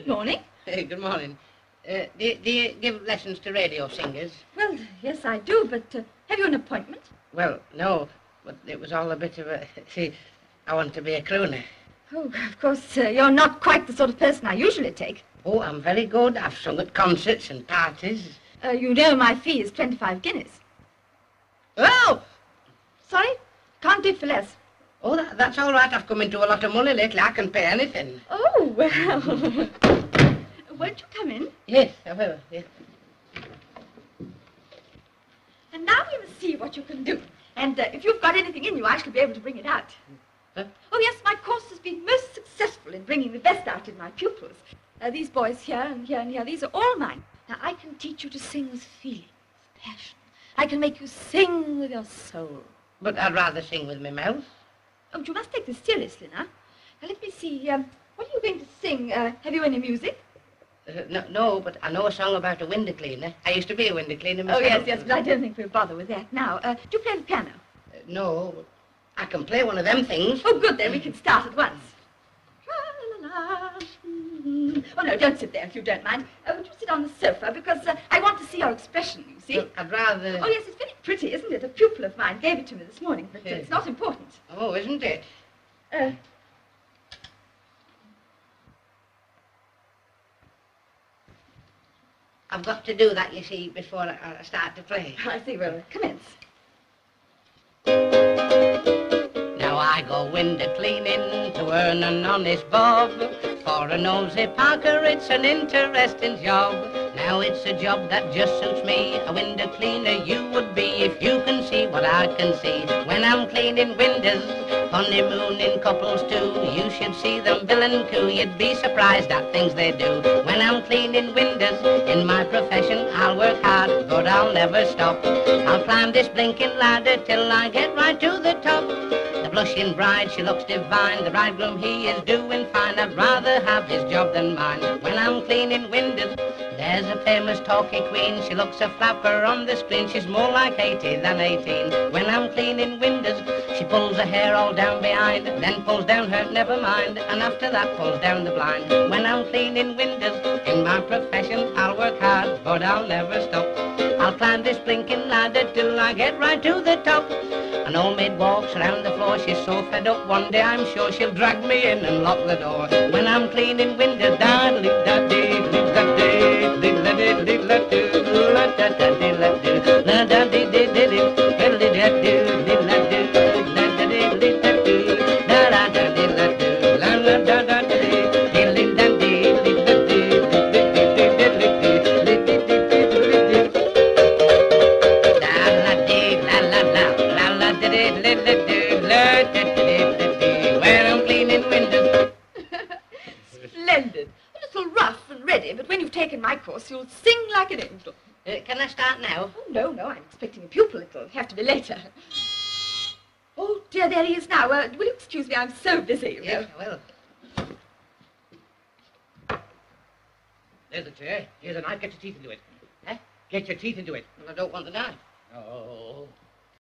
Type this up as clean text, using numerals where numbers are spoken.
Good morning. Hey, good morning. Do you give lessons to radio singers? Well, yes, I do, but have you an appointment? Well, no, but it was all a bit of a... See, I want to be a crooner. Oh, of course, you're not quite the sort of person I usually take. Oh, I'm very good. I've sung at concerts and parties. You know my fee is 25 guineas. Oh! Sorry? Can't do for less. Oh, that's all right. I've come into a lot of money lately. I can pay anything. Oh, well. Won't you come in? Yes, I will, yes. And now we must see what you can do. And if you've got anything in you, I shall be able to bring it out. Huh? Oh, yes, my course has been most successful in bringing the best out in my pupils. These boys here and here and here, these are all mine. Now, I can teach you to sing with feeling, with passion. I can make you sing with your soul. But I'd rather sing with my mouth. Oh, you must take this seriously now. Now, let me see. What are you going to sing? Have you any music? No, but I know a song about a window cleaner. I used to be a window cleaner myself. Oh, yes, but I don't think we'll bother with that now. Do you play the piano? No, but I can play one of them things. Oh, good, then we can start at once. Oh, no, don't sit there if you don't mind. Would you sit on the sofa? Because I want to see your expression, you see. Well, I'd rather... Oh, yes, it's very pretty, isn't it? A pupil of mine gave it to me this morning, but it's not important. Oh, isn't it? I've got to do that, you see, before I start to play. I see. Well, commence. Now I go window cleaning to earn an honest bob. For a nosy Parker, it's an interesting job. Now it's a job that just suits me. A window cleaner you would be if you can see what I can see. When I'm cleaning windows, honeymooning couples too, you should see them bill and coo. You'd be surprised at things they do. When I'm cleaning windows, in my profession I'll work hard, but I'll never stop. I'll climb this blinking ladder till I get right to the top. The blushing bride, she looks divine. The bridegroom, he is doing fine. I'd rather have his job than mine. When I'm cleaning windows, there's a famous talky queen. She looks a flapper on the screen. She's more like 80 than 18. When I'm cleaning windows, she pulls her hair all down behind, then pulls down her never mind, and after that pulls down the blind. When I'm cleaning windows, in my profession I'll work hard, but I'll never stop. I'll climb this blinking ladder till I get right to the top. An old maid walks around the floor. She's so fed up one day I'm sure she'll drag me in and lock the door. When I'm cleaning windows, Splendid. A little rough and ready, but when you've taken my course, you'll sing like an angel. Can I start now? Oh, no, I'm expecting a pupil. It'll have to be later. Oh, dear, there he is now. Will you excuse me? I'm so busy, you know. Yes, I will. There's the chair. Here's a knife. Get your teeth into it. Huh? Get your teeth into it. Well, I don't want the knife. Oh.